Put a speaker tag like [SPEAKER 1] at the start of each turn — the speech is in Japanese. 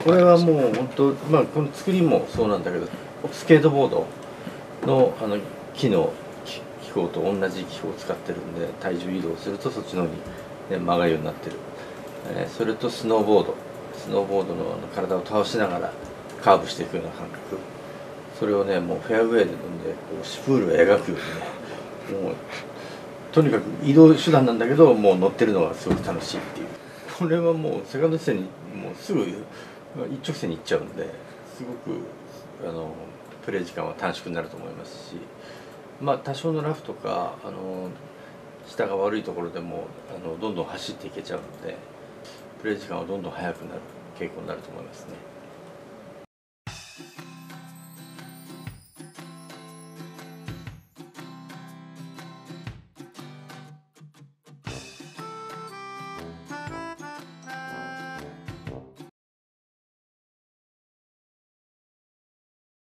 [SPEAKER 1] これはもう本当、この作りもそうなんだけど、スケートボードの機構と同じ機構を使ってるんで、体重移動するとそっちの方に、ね、曲がるようになってる、それとスノーボードの体を倒しながらカーブしていくような感覚、それをねもうフェアウェイでこうシュプールを描くようにね、もうとにかく移動手段なんだけど、もう乗ってるのがすごく楽しいっていう。これはもうセカンド地点にもうすぐ一直線に行っちゃうんで、すごくプレー時間は短縮になると思いますし、多少のラフとか下が悪いところでもどんどん走っていけちゃうので、プレー時間はどんどん速くなる傾向になると思いますね。